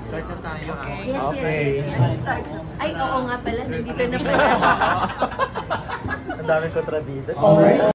Start na tayo. Yes, Okay. yes. Ay, oo nga pala. Nandito na pala. Ang daming kontrabida. Alright.